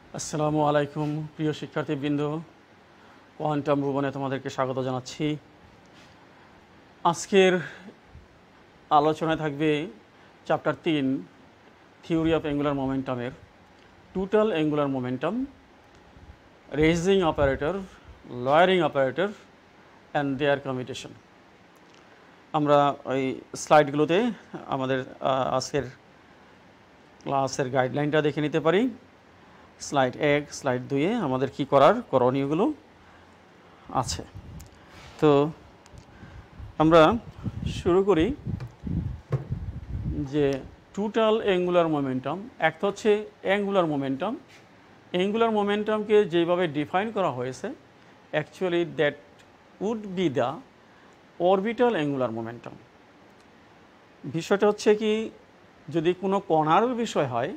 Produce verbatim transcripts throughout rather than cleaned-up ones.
আসসালামু আলাইকুম প্রিয় শিক্ষার্থীবৃন্দ, কোয়ান্টাম ভুবনে তোমাদেরকে স্বাগত জানাচ্ছি। আজকের আলোচনায় থাকবে চ্যাপ্টার তিন থিওরি অফ অ্যাঙ্গুলার মোমেন্টামের total angular momentum, raising operator, lowering operator and their commutation. আমরা ওই স্লাইডগুলোতে আমাদের আজকের ক্লাসের গাইডলাইনটা দেখে নিতে পারি। স্লাইড এক, স্লাইড দুইয়ে আমাদের কি করার করণীয়গুলো আছে। তো আমরা শুরু করি যে টোটাল অ্যাঙ্গুলার মোমেন্টাম। একটা হচ্ছে অ্যাঙ্গুলার মোমেন্টাম। অ্যাঙ্গুলার মোমেন্টামকে যেভাবে ডিফাইন করা হয়েছে, actually that would be the orbital angular momentum. বিষয়টা হচ্ছে কি, যদি কোনো কণার বিষয় হয়,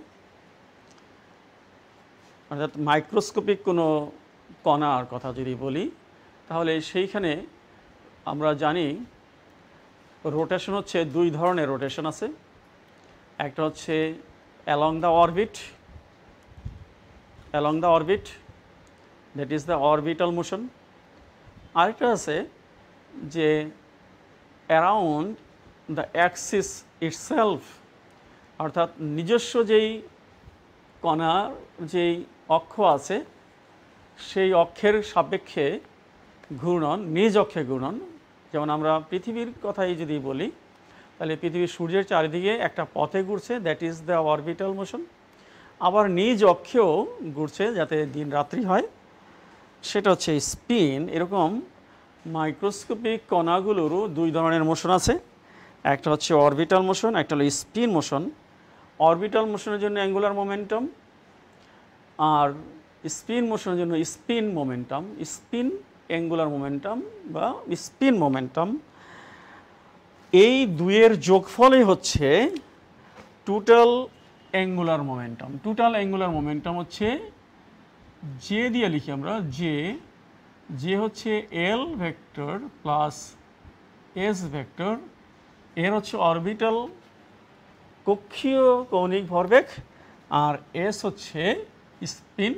অর্থাৎ মাইক্রোস্কোপিক কোনো কণার কথা যদি বলি, তাহলে সেইখানে আমরা জানি রোটেশন হচ্ছে দুই ধরনের রোটেশন আছে। একটা হচ্ছে along the orbit, along the orbit that is the orbital motion. আরেকটা আছে যে অ্যারাউন্ড দ্য অ্যাক্সিস ইটসেলফ, অর্থাৎ নিজস্ব যেই কণার যেই অক্ষ আছে সেই অক্ষের সাপেক্ষে ঘূর্ণন, নিজ অক্ষে ঘূর্ণন। যেমন আমরা পৃথিবীর কথাই যদি বলি, তাহলে পৃথিবী সূর্যের চারিদিকে একটা পথে ঘুরছে, that is the orbital motion. আবার নিজ অক্ষেও ঘুরছে যাতে দিন রাত্রি হয়, সেটা হচ্ছে স্পিন। এরকম মাইক্রোস্কোপিক কণাগুলোরও দুই ধরনের মোশন আছে, একটা হচ্ছে অরবিটাল মোশন, একটা হলো স্পিন মোশন। অরবিটাল মোশনের জন্য অ্যাঙ্গুলার মোমেন্টাম, আর স্পিন মোশনের জন্য spin momentum. Spin angular momentum বা স্পিন মোমেন্টাম, এই দুইয়ের যোগফলই হচ্ছে total angular momentum. Total angular momentum হচ্ছে জে দিয়ে লিখি আমরা, জে জে হচ্ছে L vector plus S vector. এর হচ্ছে অরবিটাল কক্ষীয় কৌণিক ভরবেগ, আর এস হচ্ছে স্পিন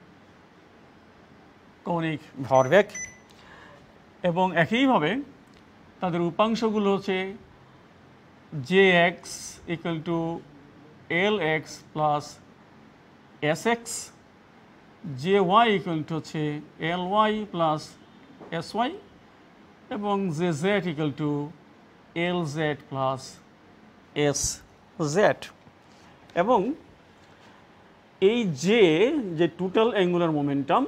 কৌণিক ভরবেগ। এবং একইভাবে তাদের উপাংশগুলো হচ্ছে জে এক্স ইকুয়াল টু এল এক্স প্লাস এস এক্স, জে ওয়াই ইকুয়াল টু হচ্ছে L Y plus S Y, এবং J Z equal to L Z plus S Z. এবং এই যে যে টোটাল অ্যাঙ্গুলার মোমেন্টাম,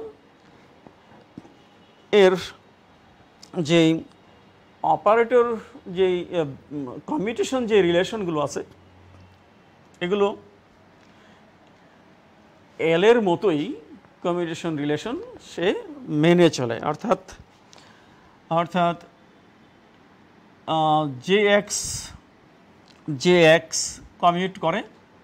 এর যেই অপারেটর যেই কমিউটেশন যে রিলেশনগুলো আছে, এগুলো এল এর মতোই কমিউটেশন রিলেশন সে মেনে চলে। অর্থাৎ অর্থাৎ J X J X commute করে,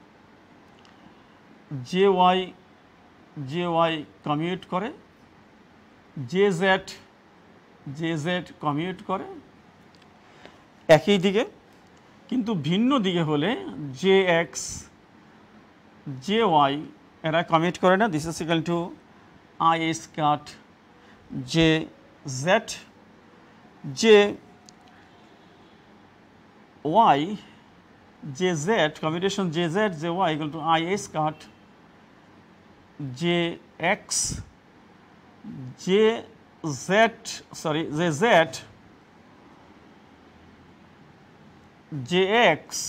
J Y J Y commute করে, J Z J Z commute করে একই দিকে, কিন্তু ভিন্ন দিকে হলে জে এক্স জে ওয়াই এরা কমিউট করে না। This is equal to I square J Z. J Y J Z commutation J Z J Y equal to I square J X J Z sorry J Z J X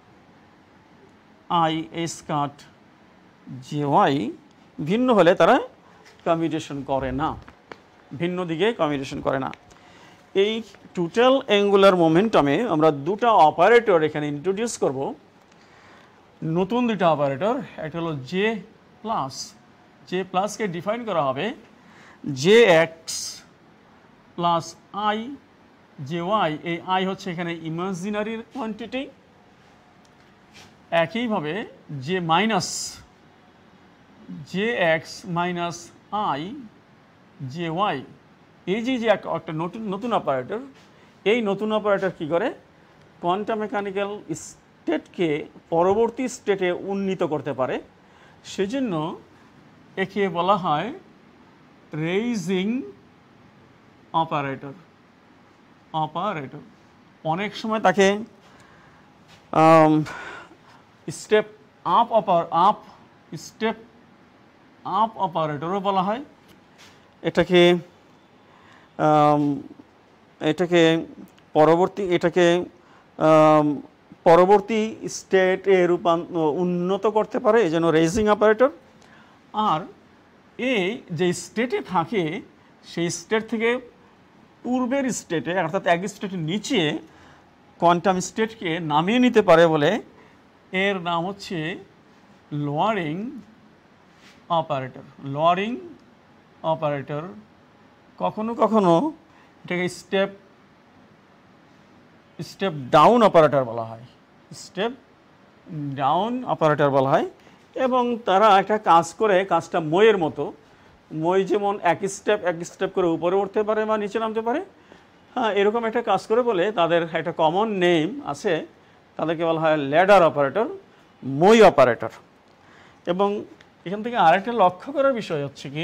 I square J Y. ভিন্ন হলে তারা commutation করে না, ভিন্ন দিকে commutation করে না। এই টোটাল অ্যাঙ্গুলার মোমেন্টামে আমরা দুটা অপারেটর এখানে ইন্ট্রোডিউস করব, নতুন দুটা অপারেটর। একটা হলো জে প্লাস, জে প্লাসকে ডিফাইন করা হবে J X plus I J Y. এই আই হচ্ছে এখানে ইমাজিনারি কোয়ান্টিটি। একইভাবে J minus J X minus I J Y, এই যে যে একটা নতুন নতুন অপারেটর, এই নতুন অপারেটর কী করে, কোয়ান্টাম মেকানিক্যাল স্টেটকে পরবর্তী স্টেটে উন্নীত করতে পারে। সেজন্য একে বলা হয় রেইজিং অপারেটর অপারেটর অনেক সময় তাকে স্টেপ আপ অপার আপ স্টেপ আপ অপারেটরও বলা হয়। এটাকে এটাকে পরবর্তী এটাকে পরবর্তী স্টেটে রূপান্তর উন্নত করতে পারে, এই জন্য রেইজিং অপারেটর। আর এই যে স্টেটে থাকে সেই স্টেট থেকে পূর্বের স্টেটে অর্থাৎ এক স্টেটের নিচে কোয়ান্টাম স্টেটকে নামিয়ে নিতে পারে বলে এর নাম হচ্ছে লোয়ারিং অপারেটর লোয়ারিং অপারেটর। কখনো কখনো এটাকে স্টেপ স্টেপ ডাউন অপারেটর বলা হয় স্টেপ ডাউন অপারেটর বলা হয়। এবং তারা একটা কাজ করে, কাজটা মইয়ের মতো। মই যেমন এক স্টেপ এক স্টেপ করে উপরে উঠতে পারে বা নিচে নামতে পারে, হ্যাঁ এরকম একটা কাজ করে বলে তাদের একটা কমন নেম আছে, তাদেরকে বলা হয় ল্যাডার অপারেটর, মই অপারেটর। এবং এখান থেকে আরেকটা লক্ষ্য করার বিষয় হচ্ছে কি,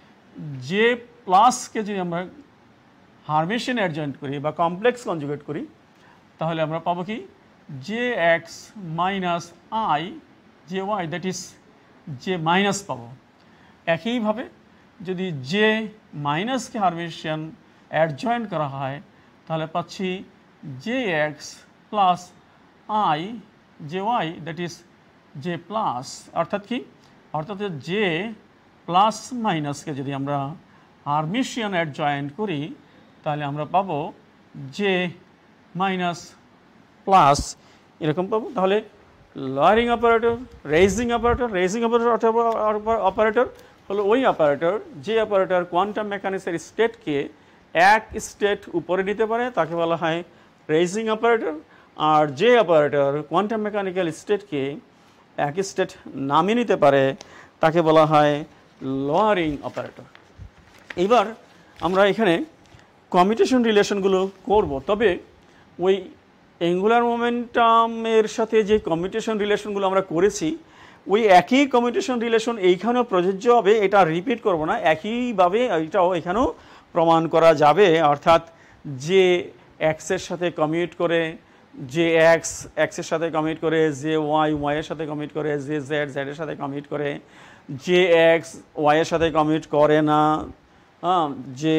যে প্লাসকে যদি আমরা হারমেশিয়ান অ্যাডজয়েন্ট করি বা কমপ্লেক্স কনজুগেট করি, তাহলে আমরা পাবো কি J X minus I J Y, that is J minus পাবো। একইভাবে যদি জে মাইনাসকে হারমেশিয়ান অ্যাডজয়েন্ট করা হয় তাহলে পাচ্ছি J X plus I J Y, that is J plus. অর্থাৎ কি, অর্থাৎ জে প্লাস মাইনাসকে যদি আমরা হারমেশিয়ান অ্যাডজয়েন্ট করি তাহলে আমরা পাবো জে মাইনাস প্লাস, এরকম পাবো। তাহলে lowering operator, raising operator, raising operator operator হলো ওই অপারেটর যে অপারেটর কোয়ান্টাম মেকানিক্সের স্টেটকে এক স্টেট উপরে নিতে পারে তাকে বলা হয় রেইজিং অপারেটর। আর যে অপারেটর কোয়ান্টাম মেকানিক্যাল স্টেটকে এক স্টেট নামিয়ে নিতে পারে তাকে বলা হয় লোয়ারিং অপারেটর। এবার আমরা এখানে কমিউটেশন রিলেশনগুলো করব, তবে ওই অ্যাঙ্গুলার মোমেন্টামের সাথে যে কমিউটেশন রিলেশনগুলো আমরা করেছি ওই একই কমিউটেশন রিলেশন এইখানেও প্রযোজ্য হবে, এটা রিপিট করব না। একইভাবে এটাও এখানেও প্রমাণ করা যাবে, অর্থাৎ যে এক্সের সাথে কমিউট করে, যে এক্স এক্সের সাথে কমিউট করে, যে ওয়াই ওয়াইয়ের সাথে কমিউট করে, যে জেড জেডের সাথে কমিউট করে, যে এক্স ওয়াইয়ের সাথে কমিউট করে না, হ্যাঁ যে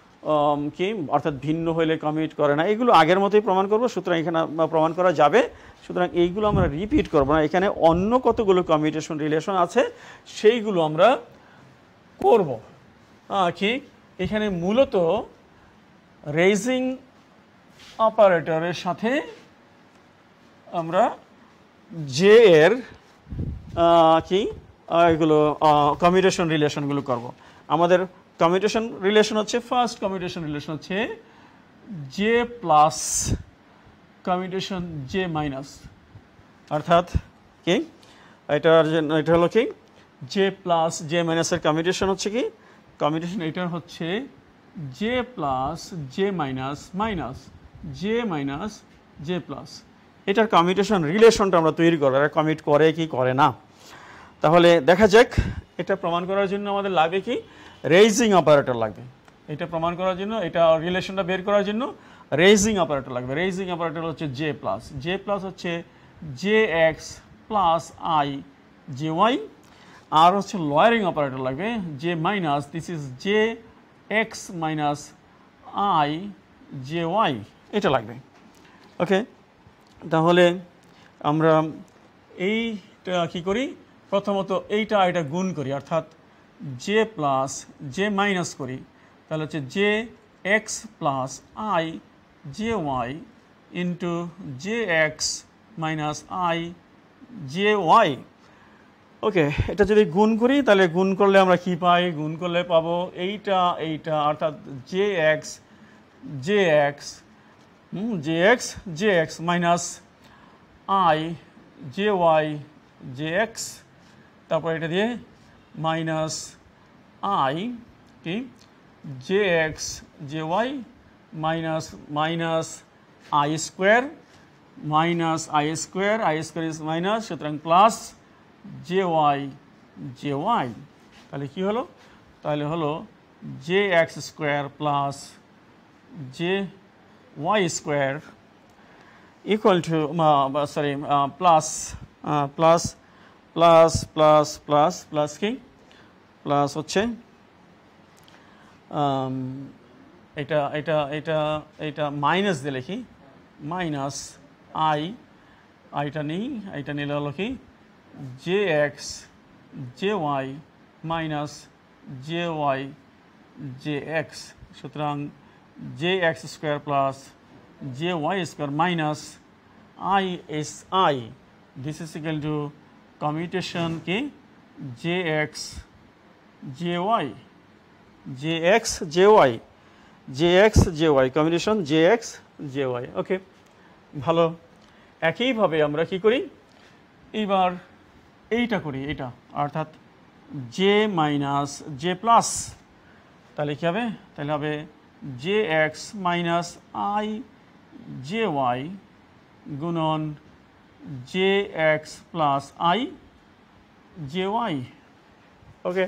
কি অর্থাৎ ভিন্ন হইলে কমিউট করে না, এগুলো আগের মতোই প্রমাণ করব। সুতরাং এখানে প্রমাণ করা যাবে, সুতরাং এইগুলো আমরা রিপিট করব না। এখানে অন্য কতগুলো কমিউটেশন রিলেশন আছে সেইগুলো আমরা করব। কি এখানে মূলত রেইজিং অপারেটরের সাথে আমরা জে এর কি এগুলো কমিউটেশন রিলেশনগুলো করব। আমাদের কমিউটেশন রিলেশন হচ্ছে, ফার্স্ট কমিউটেশন রিলেশন হচ্ছে J plus commutation J minus, অর্থাৎ কি এটার এটা হলো কি জে প্লাস জে মাইনাসের কমিউটেশন হচ্ছে কি, কমিউটেশন এটার হচ্ছে J plus J minus minus J minus J plus. এটার কমিউটেশন রিলেশনটা আমরা তৈরি করবো, এরা কমিট করে কি করে না। তাহলে দেখা যাক, এটা প্রমাণ করার জন্য আমাদের লাগবে কি রেইজিং অপারেটর লাগবে। এটা প্রমাণ করার জন্য, এটা রিলেশনটা বের করার জন্য রেইজিং অপারেটর লাগবে। রেইজিং অপারেটর হচ্ছে জে প্লাস, জে প্লাস হচ্ছে J X plus I J Y. আর হচ্ছে লোয়ারিং অপারেটর লাগবে J minus, this is J X minus I J Y, এটা লাগবে। ওকে, তাহলে আমরা এইটা কী করি, প্রথমত এইটা এটা গুণ করি, অর্থাৎ জে প্লাস জে মাইনাস করি, তাহলে হচ্ছে J X plus I J Y into J X minus I J Y. Okay, এটা যদি গুণ করি তাহলে গুণ করলে আমরা কি পাই, গুণ করলে পাবো এইটা এইটা, অর্থাৎ J X J X hmm J X J X minus I J Y J X, তারপর এটা দিয়ে মাইনাস আই কি J X J Y minus minus I square minus I square I square is minus, সুতরাং plus J Y J Y. তাহলে কি হলো, তাহলে হলো J X square plus J Y square equal to sorry plus plus plus plus plus plus কি plus হচ্ছে এটা এটা এটা এটা মাইনাস দিয়ে লিখি মাইনাস আই আইটা নেই আইটা নিলে হলো কি J X J Y minus J Y J X, সুতরাং J X square plus J Y square minus I S I, this is equal to commutation কি J X J Y J X J Y J X J Y commutation J X J Y. Okay, ভালো। একইভাবে আমরা কি করি এইবার এইটা করি, এটা অর্থাৎ জে মাইনাস জে প্লাস, তাহলে কী হবে, তাহলে হবে J X minus I J Y গুণন J X plus I J Y. Okay,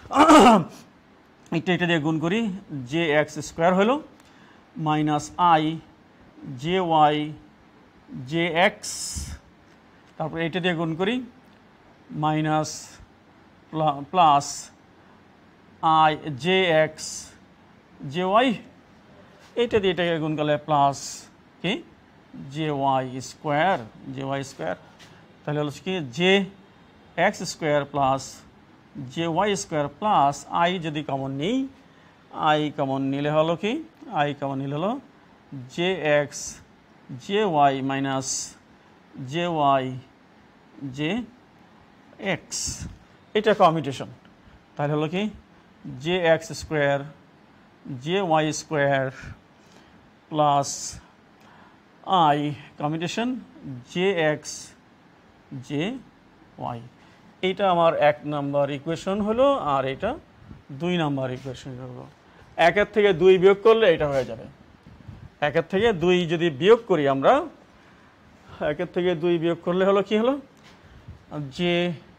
এটা এটা দিয়ে গুণ করি, জে এক্স স্কোয়ার হলো minus I J Y J X, তারপরে এটা দিয়ে গুণ করি minus plus I J X J Y, এইটা দিয়ে এটাকে গুণ করলে প্লাস কি J Y square J Y square, তাহলে হলো কি J X square plus J Y square plus I যদি কমন নিই, আই কমন নিলে হলো কি আই কমন নিলে হলো J X J Y minus J Y J X, এটা কমিউটেশন। তাহলে হলো কি J X square J Y square plus I commutation J X J Y, এইটা আমার এক নাম্বার ইকুয়েশন হলো, আর এটা দুই নাম্বার ইকুয়েশন হলো। একের থেকে দুই বিয়োগ করলে এটা হয়ে যাবে, একের থেকে দুই যদি বিয়োগ করি আমরা, একের থেকে দুই বিয়োগ করলে হলো কি হলো J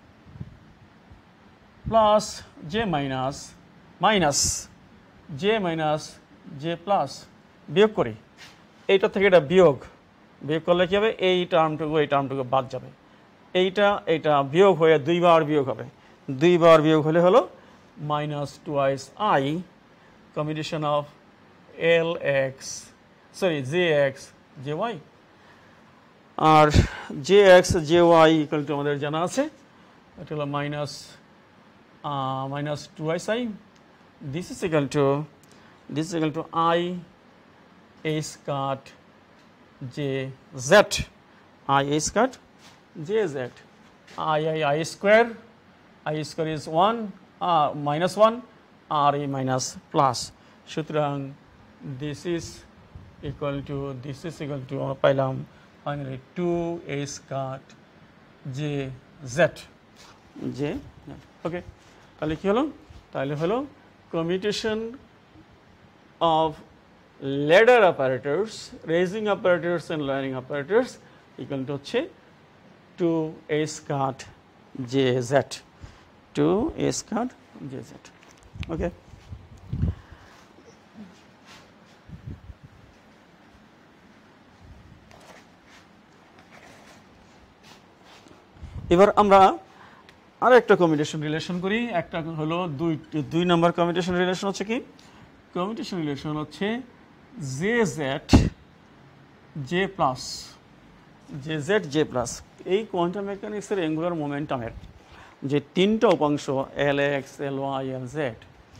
plus J minus minus J minus J plus, বিয়োগ করি এইটা থেকে এটা বিয়োগ, বিয়োগ করলে কী হবে এই টার্মটুকু এই টার্মটুকু বাদ যাবে, এইটা এইটা বিয়োগ হয়ে দুইবার বিয়োগ হবে, দুইবার বিয়োগ হলে হলো minus twice I combination of L X sorry J X J Y, আর J X J Y equal to আমাদের জানা আছে, এটা হলো minus minus twice I, this is equal to this is equal to I H cut J Z, I H cut J Z, I I I square, I square is one minus one আর এ minus plus, সুতরাং this is equal to this is equal to আমরা পাইলাম finally two H cut J Z J. Okay, তাহলে কী হলো, তাহলে হলো commutation of ladder operators, raising operators and lowering operators equal to হচ্ছে two a scat jz, two a scat jz. Okay, এবার আমরা আর একটা কমিউটেশন রিলেশন করি, একটা হলো দুই দুই নম্বর কমিউটেশন রিলেশন হচ্ছে কি, কমিউটেশন রিলেশন হচ্ছে J Z J plus J Z J plus, এই কোয়ান্টাম মেকানিক্সের অ্যাঙ্গুলার মোমেন্টামের যে তিনটা উপাংশ L X L Y L Z,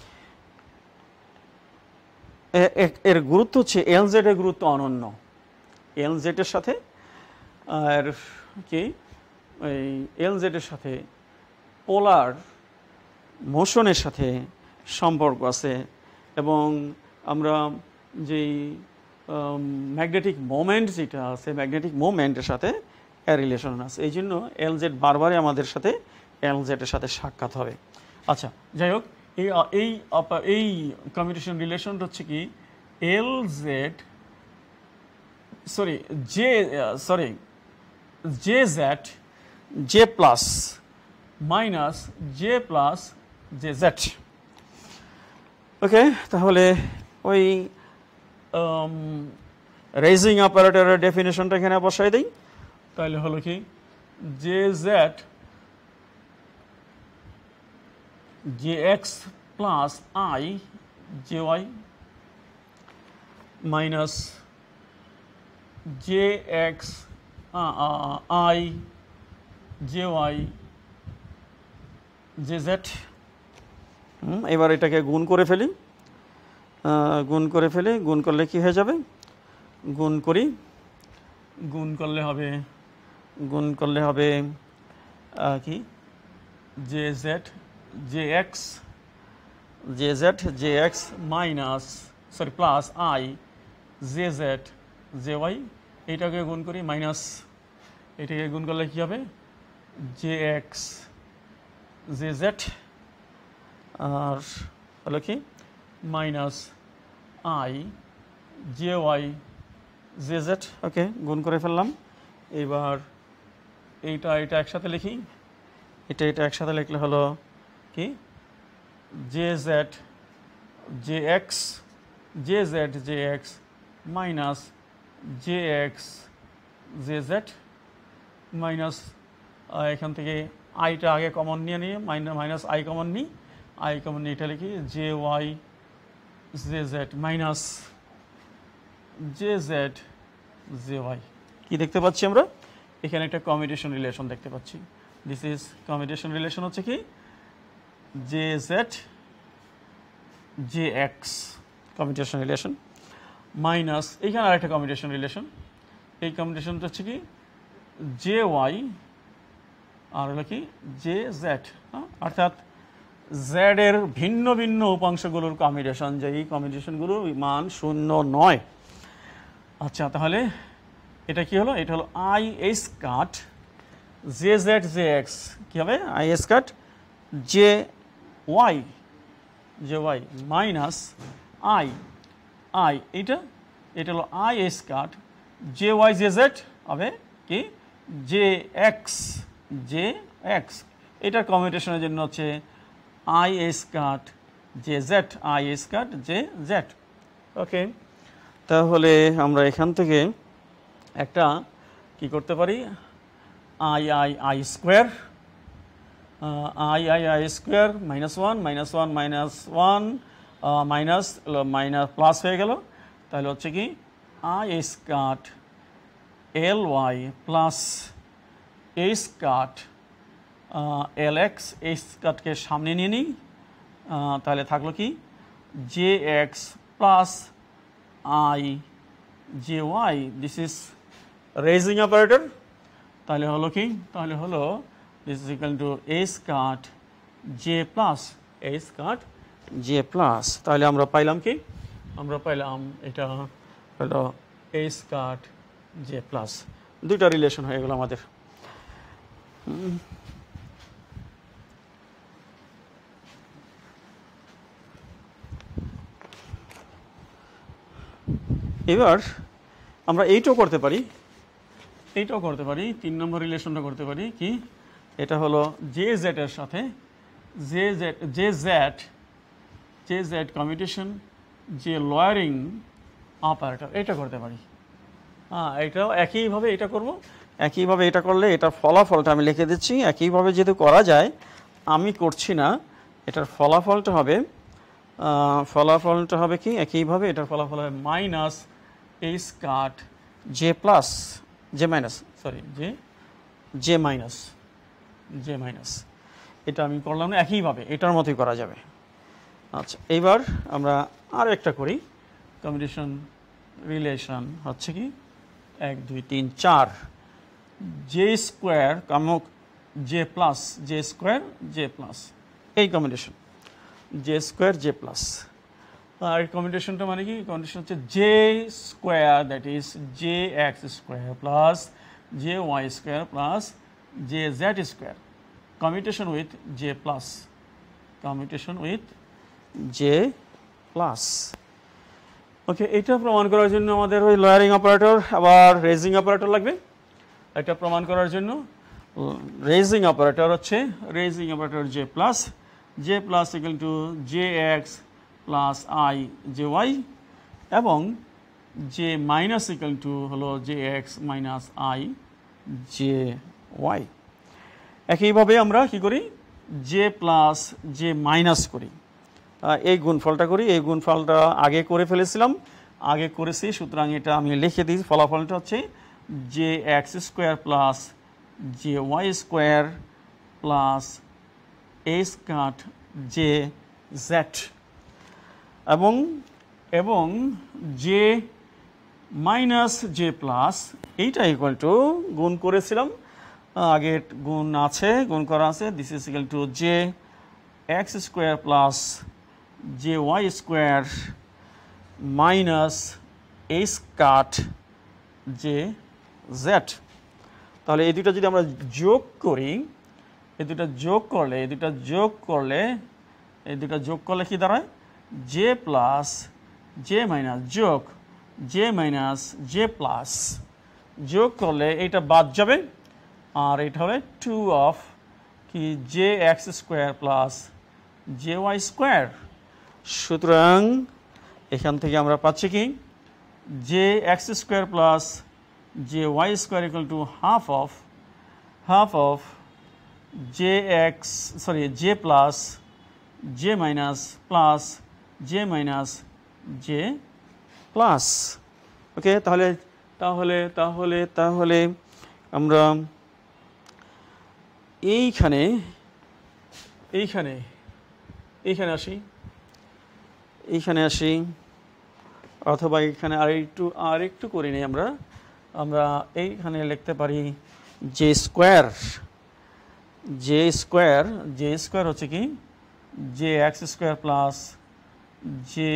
এর গুরুত্ব হচ্ছে এল জেড এর গুরুত্ব অনন্য, এল জেড এর সাথে আর কি এই এল জেড এর সাথে পোলার মোশনের সাথে সম্পর্ক আছে, এবং আমরা যেই ম্যাগনেটিক মোমেন্ট যেটা আছে ম্যাগনেটিক মোমেন্টের সাথে এর রিলেশন আছে, এই জন্য এল জেড বারবারই আমাদের সাথে এল জেডের সাথে সাক্ষাৎ হবে। আচ্ছা, যাই হোক, এই এই এই কমিউটেশন রিলেশনটা হচ্ছে কি L Z sorry J sorry J Z J plus minus J plus J Z. Okay, তাহলে ওই রেজিং অপারেটরের ডেফিনেশনটা এখানে বসাই দিই। তাহলে হলো কি J Z J X plus I J Y minus J X I J Y J Z. এবার এটাকে গুণ করে ফেলি, গুণ করে ফেলি গুণ করলে কি হয়ে যাবে, গুণ করি, গুণ করলে হবে গুণ করলে হবে কি J Z J X J Z J X minus sorry plus I J Z J Y. এইটাকে গুণ করি মাইনাস এটাকে গুণ করলে কী হবে জে এক্স জে জেড আর হলো কি minus I J Y J Z. Okay, গুণ করে ফেললাম। এবার এইটা এটা একসাথে লিখি, এটা এটা একসাথে লিখলে হলো কি J Z J X J Z J X minus J X J Z minus এখান থেকে আইটা আগে কমন নিয়ে নিয়ে মাইনাস মাইনাস আই কমন নিই, আই কমন নিয়ে এটা লিখি J Y J Z minus J Z J Y. কী দেখতে পাচ্ছি আমরা এখানে একটা কমিউটেশন রিলেশন দেখতে পাচ্ছি। দিস ইজ কমিউটেশন রিলেশন হচ্ছে কি J Z J X commutation relation minus এইখানে আরেকটা কমিউটেশন রিলেশন, এই কমিউটেশনটা হচ্ছে কি জে ওয়াই আর হলো কি জে জেড, অর্থাৎ জেড এর ভিন্ন ভিন্ন উপাংশগুলোর কমিউটেশন, যে এই কমিউটেশনগুলোর মান শূন্য নয়। আচ্ছা, তাহলে এটা কি হলো, এটা হলো I S cut J Z J X কী হবে I S cut J Y J Y minus I I এইটা এটা হলো I S cut J Y J Z হবে কি জে এক্স জে এক্স। এটার কমিউটেশনের জন্য হচ্ছে I S cut J Z I S cut J Z. Okay, তাহলে আমরা এখান থেকে একটা কি করতে পারি I I I square I I I square minus one minus one minus one minus minus plus হয়ে গেল। তাহলে হচ্ছে কি I S cut L Y plus H cut L X H কাটকে সামনে নিয়ে নিই, তাহলে থাকলো কি J X plus I J Y. This is raising operator. তাহলে হলো কি তাহলে হলো this is equal to H cut J plus H cut J plus. তাহলে আমরা পাইলাম কি আমরা পাইলাম এটা হলো এইচ কাট জে প্লাস। দুইটা রিলেশন হয়ে গেল আমাদের। এবার আমরা এইটাও করতে পারি এইটাও করতে পারি তিন নম্বর রিলেশনটা করতে পারি কি এটা হলো জে জেড এর সাথে J Z J Z J Z commutation যে লয়ারিং অপারেটর এটা করতে পারি। হ্যাঁ, এটাও একইভাবে এটা করব, একইভাবে এটা করলে এটার ফলাফলটা আমি লিখে দিচ্ছি। একইভাবে যেহেতু করা যায় আমি করছি না, এটার ফলাফলটা হবে ফলাফলটা হবে কি একইভাবে এটার ফলাফল হবে minus H cut J plus J minus sorry J J minus J minus. এটা আমি করলাম না, একইভাবে এটার মতোই করা যাবে। আচ্ছা, এইবার আমরা আর একটা করি কমিউটেশন রিলেশন হচ্ছে কি এক দুই তিন চার জে স্কোয়ার কামক J plus J square J plus এই commutation J square J plus. আর কমিউটেশনটা মানে কি কমিউটেশন হচ্ছে J square that is J X square plus J Y square plus J Z square commutation with J plus commutation with J plus. Okay, এটা প্রমাণ করার জন্য আমাদের ওই লয়ারিং অপারেটর আবার রেজিং অপারেটর লাগবে। এটা প্রমাণ করার জন্য রেজিং অপারেটর হচ্ছে raising operator J plus J plus equal to J X plus I J Y এবং জে মাইনাস ইকুয়াল টু হলো J X minus I J Y. একইভাবে আমরা কি করি, জে প্লাস জে মাইনাস করি, এই গুণফলটা করি। এই গুণফলটা আগে করে ফেলেছিলাম, আগে করেছি, সুতরাং এটা আমি লিখে দিই। ফলাফলটা হচ্ছে J X square plus J Y square plus H cut J Z এবং এবং জে মাইনাস জে প্লাস এইটা ইকুয়াল টু গুণ করেছিলাম, আগে গুণ আছে, গুণ করা আছে। This is equal to J X square plus J Y square minus H cut J Z. তাহলে এই দুটো যদি আমরা যোগ করি, এই দুটো যোগ করলে এই দুটো যোগ করলে এই দুটো যোগ করলে কি দাঁড়ায়, জে প্লাস জে মাইনাস যোগ জে মাইনাস জে প্লাস, যোগ করলে এটা বাদ যাবে আর এটা হবে টু অফ কি J X square plus J Y square. সুতরাং এখান থেকে আমরা পাচ্ছি কি J X square plus J Y square equal to half of half of J X sorry J plus J minus plus J minus J plus. Okay, তাহলে তাহলে তাহলে তাহলে আমরা এইখানে এইখানে এইখানে আসি এইখানে আসি অথবা এইখানে আর একটু আর একটু করি নিই আমরা আমরা এইখানে লিখতে পারি J square J square J square হচ্ছে কি J X square plus J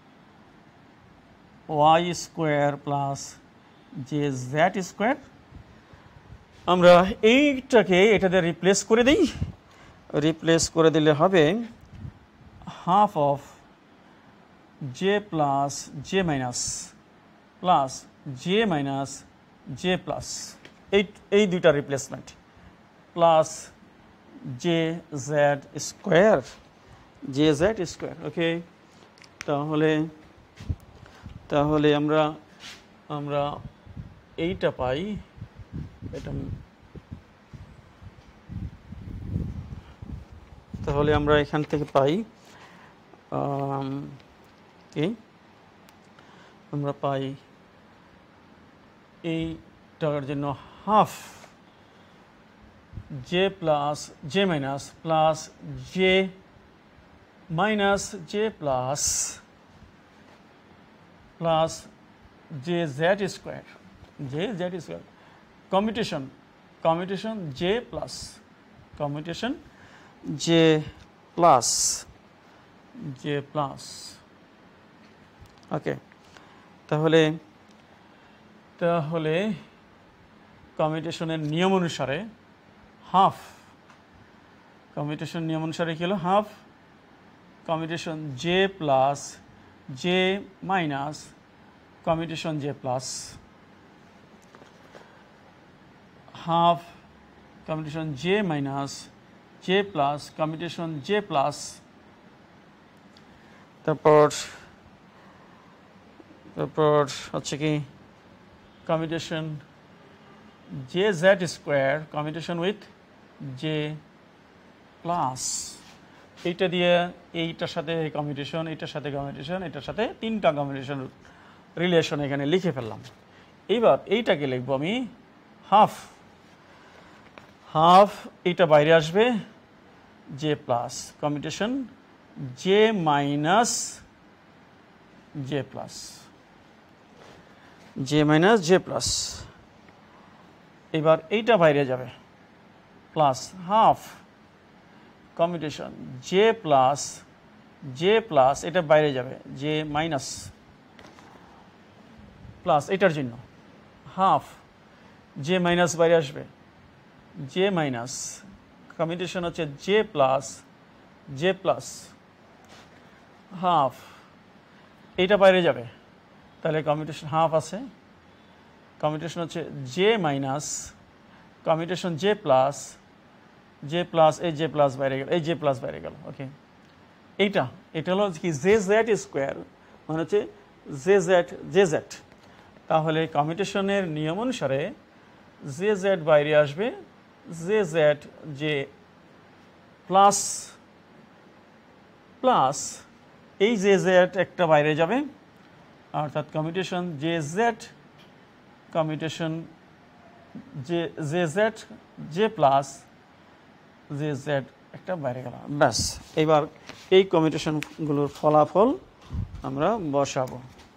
Y square plus J Z square. আমরা এইটাকে এটাতে রিপ্লেস করে দিই, রিপ্লেস করে দিলে হবে half of J plus J minus plus J minus J plus, এই এই দুইটা replacement plus J Z square J Z square. Okay, তাহলে তাহলে আমরা আমরা এইটা পাই, এটা তাহলে আমরা এখান থেকে পাই কি আমরা পাই এইটার জন্য half J plus J minus plus J minus J plus plus J Z square J Z square commutation commutation J plus commutation J plus J plus. Okay, তাহলে তাহলে কমিউটেশনের নিয়ম অনুসারে হাফ কমিউটেশন নিয়ম অনুসারে কি হলো half commutation J plus J minus commutation J plus half commutation J minus J plus commutation J plus, তারপর তারপর হচ্ছে কি commutation J Z square commutation with J plus. এইটা দিয়ে এইটার সাথে কমিউটেশন, এইটার সাথে কমিউটেশন, এটার সাথে তিনটা কমিউটেশন রিলেশন এখানে লিখে ফেললাম। এইবার এইটাকে লিখবো আমি হাফ হাফ এইটা বাইরে আসবে J plus commutation J minus J plus J minus J plus. এবার এইটা বাইরে যাবে plus half commutation J plus J plus এটা বাইরে যাবে জে মাইনাস প্লাস এটার জন্য হাফ জে মাইনাস বাইরে আসবে জে মাইনাস কমিউটেশন হচ্ছে J plus J plus half এইটা বাইরে যাবে, তাহলে কমিউটেশন হাফ আছে, কমিউটেশন হচ্ছে J minus commutation J plus J plus এই জে প্লাস বাইরে গেল, এই জে প্লাস বাইরে গেল। ওকে, এইটা এটা হলো কি জে জেড স্কোয়ার মানে হচ্ছে জে জেড জে জেড। তাহলে কমিউটেশনের নিয়ম অনুসারে জে জেড বাইরে আসবে, J Z J plus plus এই জে জেড একটা বাইরে যাবে, অর্থাৎ commutation J Z commutation J J Z J plus J Z একটা বাইরে গেল, ব্যাস। এবার এই কমিউটেশনগুলোর ফলাফল আমরা বসাবো।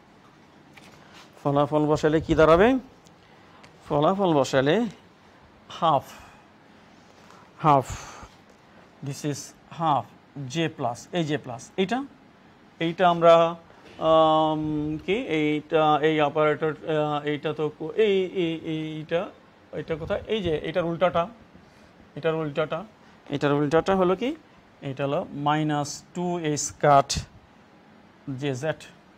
ফলাফল বসালে কি দাঁড়াবে? ফলাফল বসালে half half this is half J plus এই জে প্লাস এইটা এইটা আমরা কি এইটা এই অপারেটর এইটা তো এই এইটা এইটা কোথায়, এই যে এটার উল্টাটা এটার উল্টাটা এটার উল্টাটা হলো কি, এটা হলো minus two H cut J Z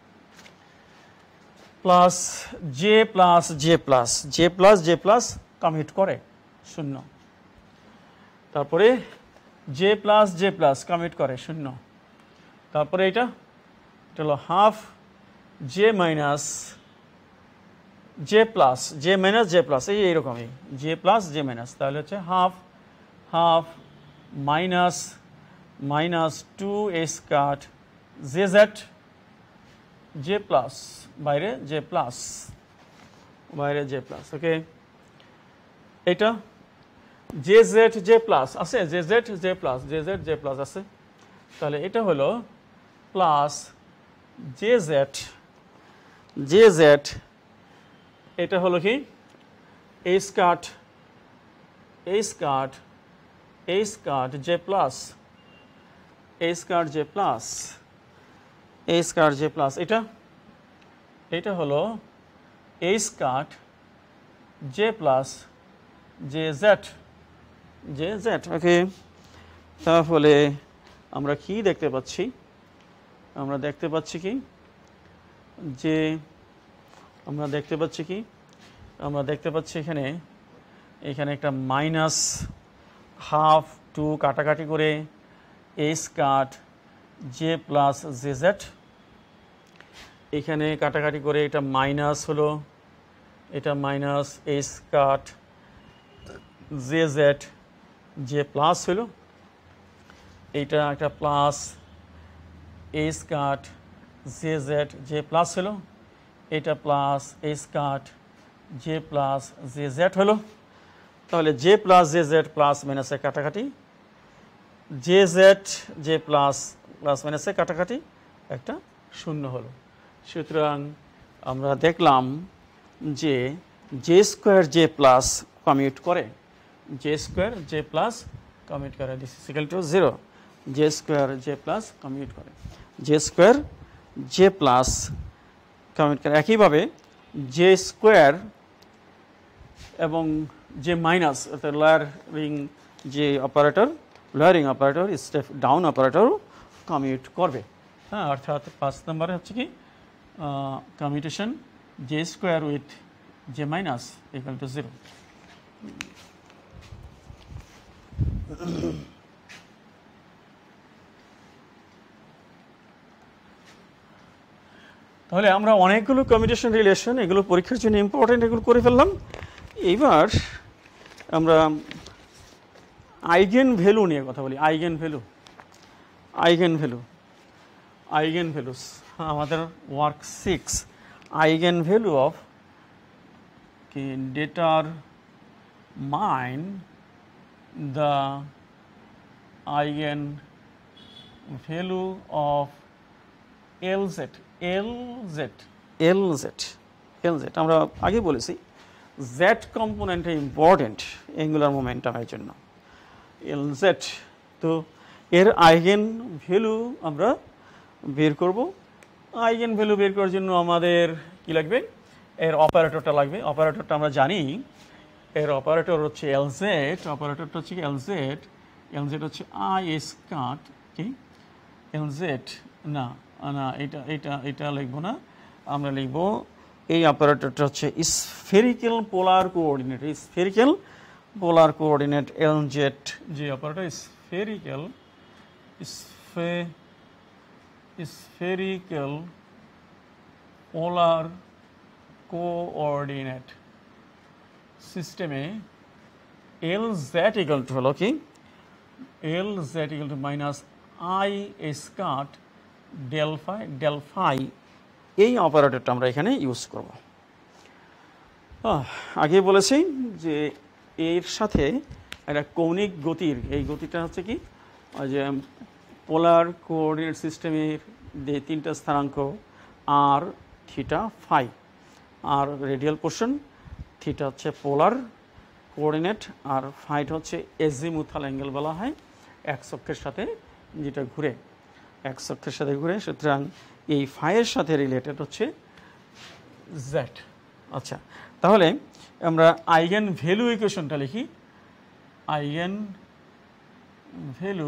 plus J plus J plus J plus J plus commute করে শূন্য, তারপরে J plus J plus commute করে শূন্য, তারপরে এটা এটা হলো half J minus J plus J minus J plus এই এইরকমই জে প্লাস জে মাইনাস, তাহলে হচ্ছে half half minus minus two H cut J Z J plus বাইরে জে প্লাস বাইরে জে প্লাস। ওকে, এটা জে জেড জে প্লাস আছে, J Z J plus J Z J plus আছে, তাহলে এটা হলো plus J Z J Z এটা হলো কি H cut H cut H cut J plus H cut J plus H cut J plus এটা এটা হলো H cut J plus J Z J Z. Okay, তাহলে আমরা কি দেখতে পাচ্ছি? আমরা দেখতে পাচ্ছি কি যে আমরা দেখতে পাচ্ছি কি আমরা দেখতে পাচ্ছি এখানে এখানে একটা মাইনাস হাফ টু কাটাকাটি করে H cut J plus J Z, এখানে কাটাকাটি করে এটা মাইনাস হলো, এটা minus H cut J Z J plus হলো, এইটা একটা plus H cut J Z J plus হলো, এটা plus H cut J plus J Z হলো। তাহলে J plus J Z plus মাইনাসে কাটাকাটি, J Z J plus plus মাইনাসে কাটাকাটি একটা শূন্য হলো। সুতরাং আমরা দেখলাম যে J square J plus commute করে, J square J plus commute করে, this is equal to zero, J square J plus commute করে, J square J plus commute করে। একইভাবে জে স্কোয়ার এবং যে মাইনাস অর্থাৎ লোয়ারিং যে operator lowering operator step down operator commute করবে। হ্যাঁ, অর্থাৎ পাঁচ নম্বরে হচ্ছে কি commutation J square with J minus equal to zero. তাহলে আমরা অনেকগুলো কমিউটেশন রিলেশন এগুলো পরীক্ষার জন্য ইম্পর্টেন্ট এগুলো করে ফেললাম। এইবার আমরা আইগেন ভ্যালু নিয়ে কথা বলি। Eigen value eigen value eigen values আমাদের work six eigen value of কি determine the eigen value of L Z L Z L Z L Z আমরা আগে বলেছি জেড কম্পোনেন্টে ইম্পর্টেন্ট অ্যাঙ্গুলার মোমেন্টামের জন্য এলজেড। তো এর আইগেন ভ্যালু আমরা বের করব। আইগেন ভ্যালু বের করার জন্য আমাদের কি লাগবে? এর অপারেটরটা লাগবে। অপারেটরটা আমরা জানি, এর অপারেটর হচ্ছে এলজেড, অপারেটরটা হচ্ছে এলজেড, এলজেড হচ্ছে আই এস কাট কি এলজেড না না এটা এটা এটা লিখবো না, আমরা লিখবো এই অপারেটরটা হচ্ছে spherical polar coordinator, spherical polar coordinate L Z, J operator is spherical, sphe, spherical polar coordinate system e Lz equal to হলো কি Lz equal to minus I scat del phi del phi এই অপারেটরটা আমরা এখানে use করব। আগে বলেছি যে এর সাথে একটা কৌণিক গতির এই গতিটা হচ্ছে কি যে পোলার কোঅর্ডিনেট সিস্টেমের যে তিনটা স্থানাঙ্ক R theta phi R radial portion theta হচ্ছে পোলার কোঅর্ডিনেট আর ফাইটা হচ্ছে এজিমুথাল অ্যাঙ্গেল বলা হয় এক্স অক্ষের সাথে যেটা ঘুরে এক্স অক্ষের সাথে ঘুরে। সুতরাং এই ফাইয়ের সাথে রিলেটেড হচ্ছে জেড। আচ্ছা, তাহলে আমরা আইগেন ভ্যালু ইকুয়েশনটা লিখি। Eigen value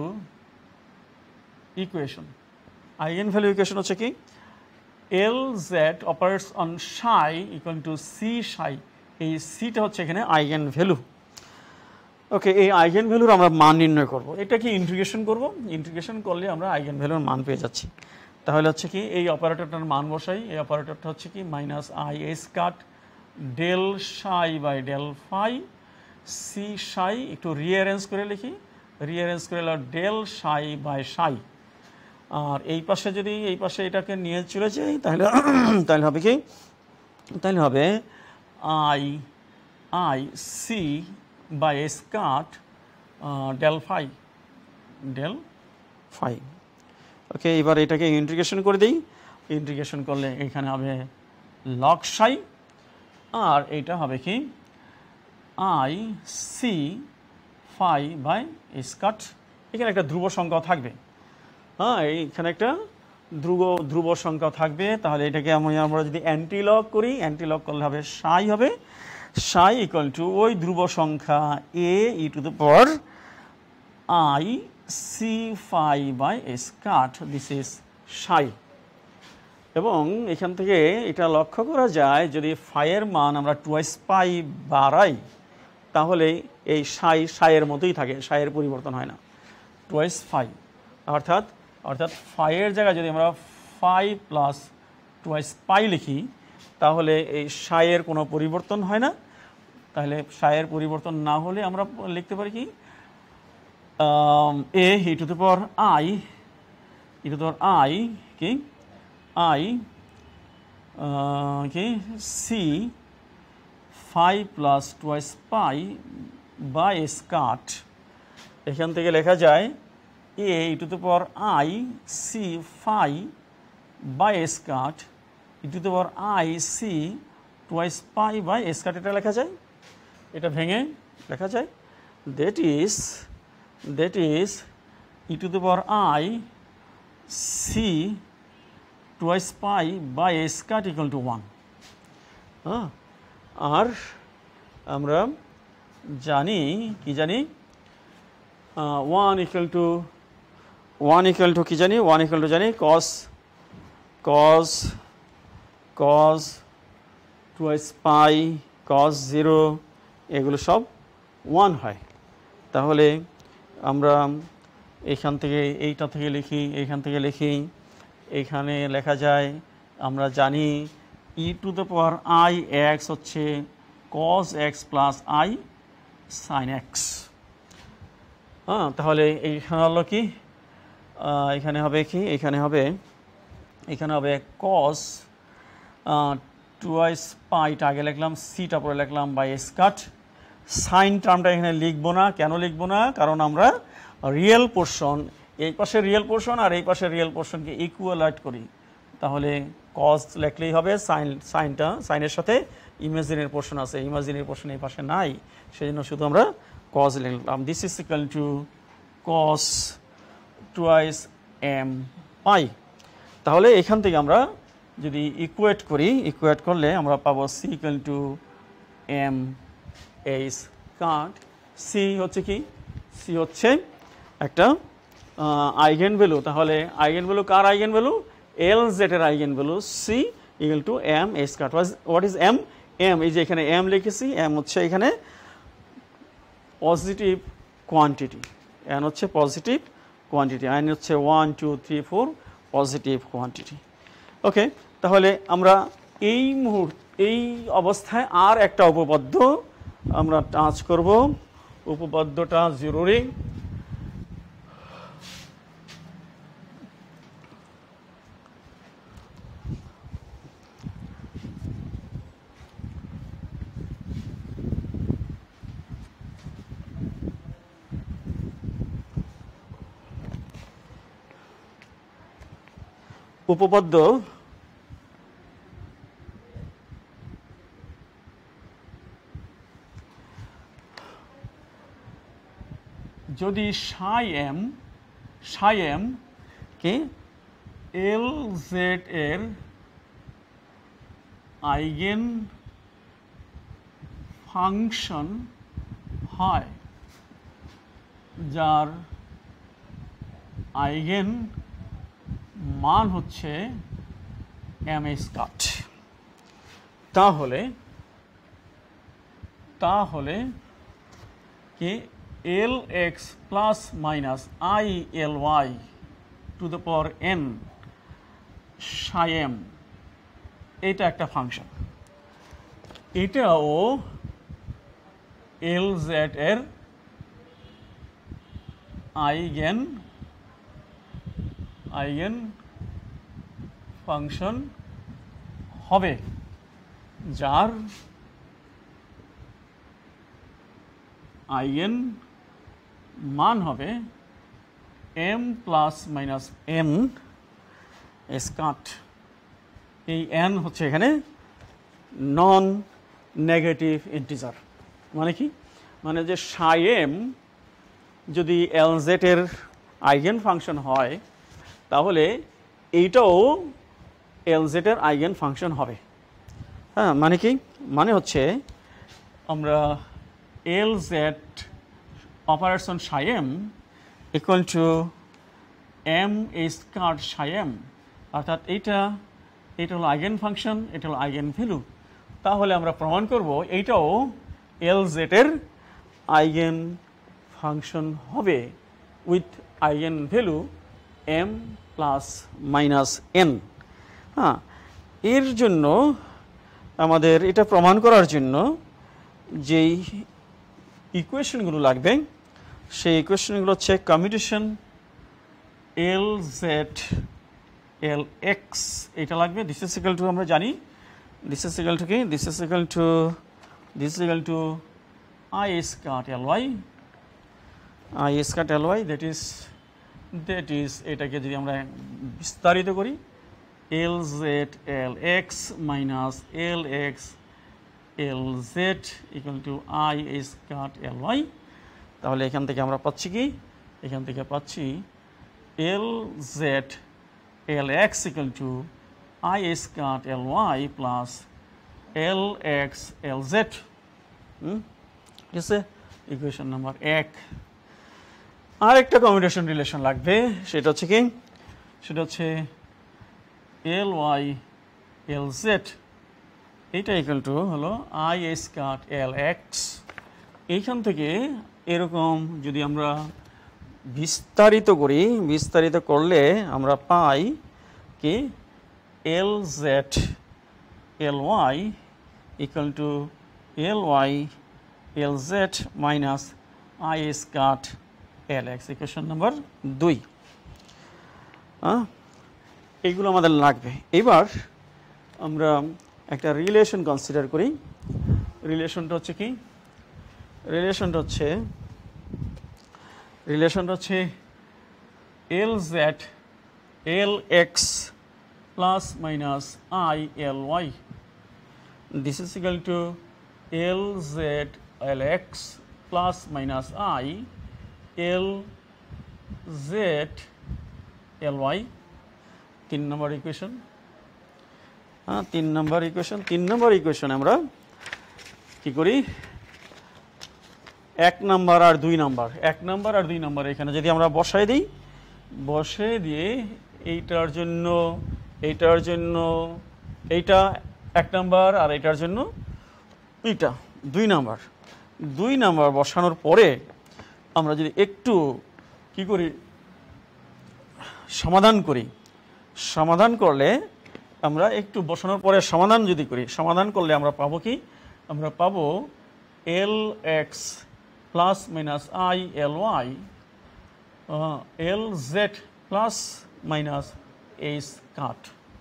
equation eigen value equation হচ্ছে কি L Z operates on psi equal to C psi. এই সিটা হচ্ছে এখানে আইগেন ভ্যালু। ওকে, এই আইগেন ভ্যালুর আমরা মান নির্ণয় করব। এটা কি ইন্টিগ্রেশন করব, ইন্টিগ্রেশন করলে আমরা আইগেন ভ্যালুর মান পেয়ে যাচ্ছি। তাহলে হচ্ছে কি এই অপারেটরটার মান বসাই। এই অপারেটরটা হচ্ছে কি minus I S cut del psi by del phi C psi, একটু রিঅ্যারেঞ্জ করে লিখি, রিঅ্যারেঞ্জ করে ডেল সাই বাই সাই। আর এই পাশে যদি এই পাশে এটাকে নিয়ে চলে যাই তাহলে তাহলে হবে কি তাহলে হবে I I C by S cut del phi del phi. Okay, এবার এটাকে ইন্টিগ্রেশন করে দিই। ইন্টিগ্রেশন করলে এখানে হবে লগ সাই আর এইটা হবে কি I C phi by S cut. এখানে একটা ধ্রুব সংখ্যা থাকবে। হ্যাঁ, এইখানে একটা ধ্রুব ধ্রুব সংখ্যা থাকবে। তাহলে এটাকে আমি আমরা যদি অ্যান্টি লগ করি, অ্যান্টি লগ করলে হবে সাই হবে সাই ইকুয়াল টু ওই ধ্রুব সংখ্যা A E to the power I C phi by S cut, this is psi. এবং এখান থেকে এটা লক্ষ্য করা যায় যদি ফাইয়ের মান আমরা টুয়াইস পাই বাড়াই তাহলে এই সাই সাইয়ের মতোই থাকে, সাইয়ের পরিবর্তন হয় না। টুয়াইস ফাই অর্থাৎ অর্থাৎ ফাইয়ের জায়গায় যদি আমরা ফাই প্লাস টুয়াইস পাই লিখি তাহলে এই সাইয়ের কোনো পরিবর্তন হয় না। তাহলে সাইয়ের পরিবর্তন না হলে আমরা লিখতে পারি কি A E to the power I E to the power I কি আই কি C phi plus twice pi by S cut. এখান থেকে লেখা যায় A E to the power I C phi by S cut E to the power I C twice pi by S cut. এটা লেখা যায়, এটা ভেঙে লেখা যায় that is that is E to the power I C twice pi by S cut equal to one. হ্যাঁ, আর আমরা জানি কি জানি one equal to one equal to কি জানি ওয়ান ইকুয়াল টু জানি কস কস কস টুয়াইস পাই কস জিরো এগুলো সব ওয়ান হয়। তাহলে আমরা এখান থেকে এইটা থেকে লিখি, এইখান থেকে লিখি, এখানে লেখা যায় আমরা জানি E to the power I X হচ্ছে cos X plus I sine X. হ্যাঁ, তাহলে এইখানে হলো কি এখানে হবে কি এখানে হবে এখানে হবে কস টুয়াইস পাইটা আগে লিখলাম, সিটা পরে লিখলাম বাই এস কাট। সাইন টার্মটা এখানে লিখবো না। কেন লিখবো না? কারণ আমরা রিয়েল পোর্শন এই পাশে রিয়েল পোর্শন আর এই পাশে রিয়েল পোর্শনকে ইকুয়ালাইট করি। তাহলে কস লিখলেই হবে, সাইন সাইনটা সাইনের সাথে ইমাজিনারি পোর্শন আছে, ইমাজিনারি পোর্শন এই পাশে নাই, সেই জন্য শুধু আমরা কস লিখলাম। This is equal to cos twice M pi. তাহলে এখান থেকে আমরা যদি ইকুয়েট করি, ইকুয়েট করলে আমরা পাবো C equal to M H cut. C হচ্ছে কি সি হচ্ছে একটা আইগেন ভ্যালু। তাহলে আইগেন ভ্যালু কার আইগেন ভ্যালু? এল জেটের eigen value C equal to M H cut. What is M? M এই যে এখানে এম লিখেছি, এম হচ্ছে এখানে পজিটিভ কোয়ান্টিটি, এন হচ্ছে পজিটিভ কোয়ান্টিটি, আইন হচ্ছে one two three four positive quantity. Okay, তাহলে আমরা এই মুহূর্তে এই অবস্থায় আর একটা উপপাদ্য আমরা টাচ করব, উপপাদ্যটা জরুরি। উপপাদ্য যদি সাই এম সাই এম কে এল জেড এর আইগেন ফাংশন হয়, যার আইগেন মান হচ্ছে এম স্কয়ার, তাহলে তাহলে কি L x plus minus I L Y to the power N psi M, এটা একটা ফাংশন, এটাও এল জেড এর আইগেন আইগেন ফাংশন হবে, যার আইগেন মান হবে M plus minus N square. এই এন হচ্ছে এখানে নন নেগেটিভ ইন্টিজার। মানে কি? মানে যে সাই এম যদি এল জেড এর আইগেন ফাংশন হয়, তাহলে এইটাও এল জেড এর আইগেন ফাংশন হবে। হ্যাঁ, মানে কি? মানে হচ্ছে আমরা L Z operation psi M equal to M square psi M, অর্থাৎ এইটা এটা হলো আইগেন ফাংশন, এটা হলো আইগেন ভ্যালু। তাহলে আমরা প্রমাণ করব এইটাও এল জেড এর আইগেন ফাংশন হবে with eigen value M plus minus N. হ্যাঁ, এর জন্য আমাদের এটা প্রমাণ করার জন্য যেই ইকুয়েশনগুলো লাগবে, সেই ইকুয়েশনগুলো হচ্ছে commutation L Z L X, এটা লাগবে। দিস ইজ ইকুয়াল টু, আমরা জানি দিস ইজ ইকুয়াল টু কি, this is equal to this is equal to I square L Y, I square L Y, that is that is এটাকে যদি আমরা বিস্তারিত করি, L Z L X minus L X L Z equal to I square L Y. তাহলে এখান থেকে আমরা পাচ্ছি কি, এখান থেকে পাচ্ছি L Z L X equal to I square L Y plus L X L Z. ঠিক আছে, ইকুয়েশন নাম্বার এক। আর একটা কমিউটেশন রিলেশন লাগবে, সেটা হচ্ছে কি, সেটা হচ্ছে এল ওয়াই এল জেড, এইটা ইকুয়াল টু হলো আই স্কয়ার এল এক্স। এইখান থেকে এরকম যদি আমরা বিস্তারিত করি, বিস্তারিত করলে আমরা পাই কি L Z L Y equal to L Y L Z minus I square L X, equation number দুই। এইগুলো আমাদের লাগবে। এবার আমরা একটা রিলেশন কনসিডার করি। রিলেশনটা হচ্ছে কি, রিলেশনটা হচ্ছে রিলেশনটা হচ্ছে L Z L x plus minus I L Y, this is equal to L Z L x plus minus I L Z L Y. তিন নম্বর ইকুয়েশন। হ্যাঁ, তিন নম্বর ইকুয়েশন। তিন নম্বর ইকুয়েশন আমরা কি করি, এক নাম্বার আর দুই নাম্বার, এক নাম্বার আর দুই নাম্বার এখানে যদি আমরা বসাই দিই, বসে দিয়ে এইটার জন্য এইটার জন্য এইটা এক নাম্বার আর এইটার জন্য এইটা দুই নাম্বার, দুই নাম্বার বসানোর পরে আমরা যদি একটু কি করি সমাধান করি, সমাধান করলে আমরা একটু বসানোর পরে সমাধান যদি করি, সমাধান করলে আমরা পাবো কি, আমরা পাবো L x plus minus I L Y L Z plus minus H cut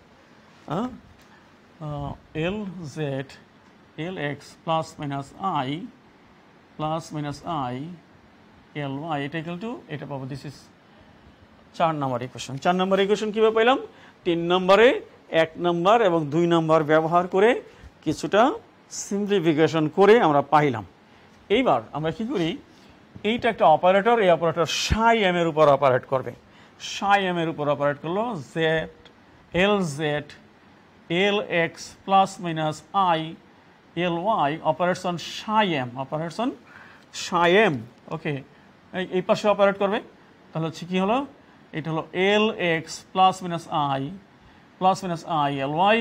L Z L x plus minus I plus minus I L Y এটা ইকুয়াল টু এটা পাবো। দিস ইজ চার নম্বর ইকুয়েশন। চার নম্বর ইকুয়েশন কীভাবে পেলাম? তিন নম্বরে এক নম্বর এবং দুই নম্বর ব্যবহার করে কিছুটা সিম্পলিফিকেশন করে আমরা পাইলাম। এইবার আমরা কি করি, এইটা একটা অপারেটর, এই অপারেটর সাই এম এর উপর অপারেট করবে। সাই এম এর উপর অপারেট করলো Z L Z L x plus minus I L Y operates on psi M, operates on psi M. Okay, এই পাশে অপারেট করবে, তাহলে হচ্ছে কি হলো, এটা হলো L x plus minus I plus minus I L Y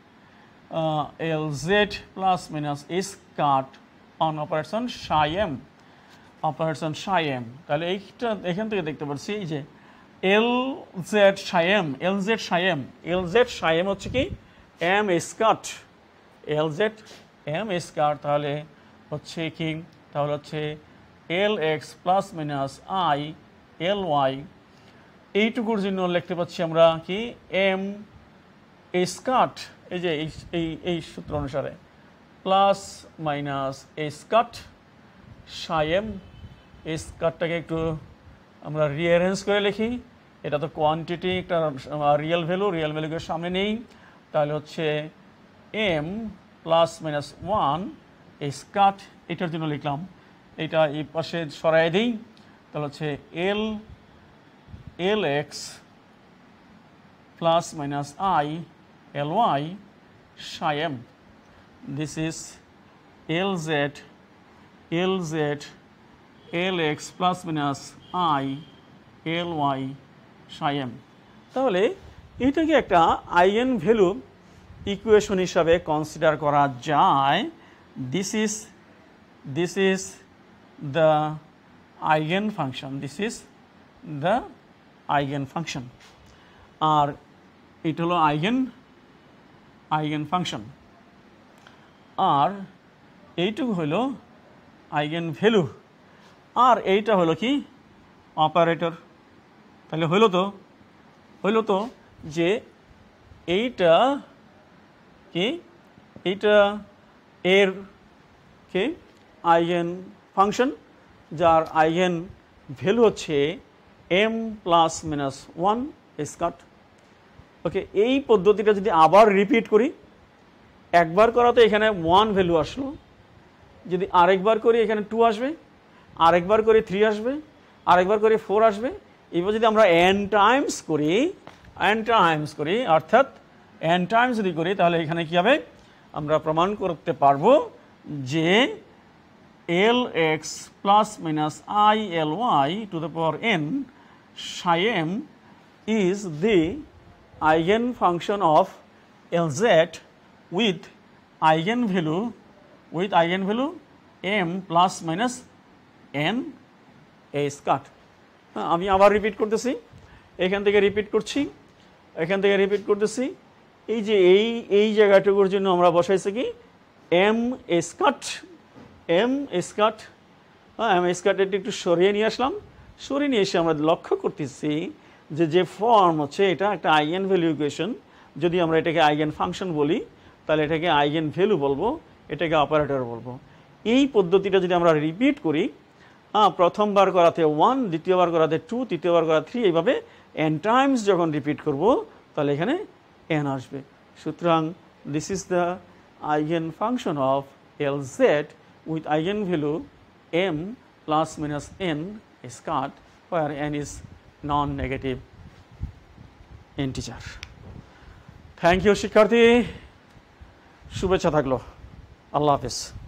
L Z plus minus S cut on operates on psi M, operates on psi M. তাহলে এইটা এখান থেকে দেখতে পাচ্ছি এই যে L Z psi M, L Z psi M, L Z psi M হচ্ছে কি M S cut, L Z M S cut, তাহলে হচ্ছে কি, তাহলে হচ্ছে L x plus minus I L Y, এইটুকুর জন্য লিখতে পাচ্ছি আমরা কি এম এস কাট, এই যে এই এই সূত্র অনুসারে প্লাস মাইনাস এস কাট সাই এম। এস কাটটাকে একটু আমরা রিঅ্যারেঞ্জ করে লিখি, এটা তো কোয়ান্টিটি, একটা রিয়েল ভ্যালু, রিয়েল ভ্যালুকে সামনে নেই, তাহলে হচ্ছে M plus minus one S cut, এটার জন্য লিখলাম, এটা এই পাশে সরাই দিই, তাহলে হচ্ছে L L x plus minus I L Y psi M. This is L Z L Z L x plus minus I L Y psi M. তাহলে এইটাকে একটা আইগেন ভ্যালু ইকুয়েশন হিসাবে কনসিডার করা যায়। This is this is the eigen function, this is the eigen function. আর এটা হলো eigen eigen function, আর এইটুকু হলো আইগেন ভ্যালু, আর এইটা হলো কি অপারেটর। তাহলে হইল তো হইল তো যে এইটা কি, এইটা এর কি আইগেন ফাংশন, যার আইগেন ভ্যালু হচ্ছে M plus minus one S cut. Okay, এই পদ্ধতিটা যদি আবার রিপিট করি, একবার করাতে এখানে ওয়ান ভ্যালু আসলো, যদি আরেকবার করি এখানে টু আসবে, আরেকবার করে থ্রি আসবে, আরেকবার করে ফোর আসবে। এবার যদি আমরা এন টাইমস করি, এন টাইমস করি অর্থাৎ এন টাইমস যদি করি, তাহলে এখানে কী হবে, আমরা প্রমাণ করতে পারবো যে L x plus minus I L Y to the power N psi M is the eigen function of L Z with eigen value with eigen value M plus minus N S cut. হ্যাঁ, আমি আবার repeat করতেছি, এখান থেকে repeat করছি, এখান থেকে repeat করতেছি। এই যে এই এই জায়গাটুকুর জন্য আমরা বসাইছি কি M S cut, M S cut. হ্যাঁ, এম এস কাট একটু সরিয়ে নিয়ে আসলাম, সরিয়ে নিয়ে এসে আমরা লক্ষ্য করতেছি যে যে ফর্ম হচ্ছে এটা একটা আইগেন ভ্যালু ইকুয়েশন। যদি আমরা এটাকে আইগেন ফাংশন বলি, তাহলে এটাকে আইগেন ভ্যালু বলবো, এটাকে অপারেটর বলবো। এই পদ্ধতিটা যদি আমরা রিপিট করি, হ্যাঁ, প্রথমবার করাতে ওয়ান, দ্বিতীয়বার করাতে টু, তৃতীয়বার করাতে থ্রি, এইভাবে এন টাইমস যখন রিপিট করব, তাহলে এখানে এন আসবে। সুতরাং this is the eigen function of L Z with eigen value M plus minus N is cut where n is non-negative integer. Thank you শিক্ষার্থী, শুভেচ্ছা থাকলো, আল্লাহ হাফেজ।